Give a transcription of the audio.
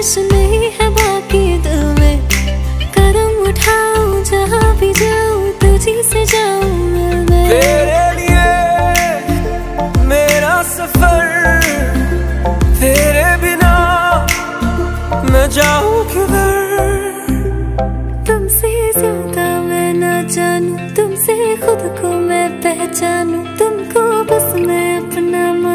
ख्वाहिश नहीं है बाकी दिल में, कदम उठाऊं जहाँ भी जाऊं तुझी से जाऊं मैं। तेरे लिए मेरा सफर, तेरे बिना मैं जाऊं किधर। तुमसे ज्यादा मैं ना जानूं, तुमसे खुद को मैं पहचानूं, तुमको बस मैं अपना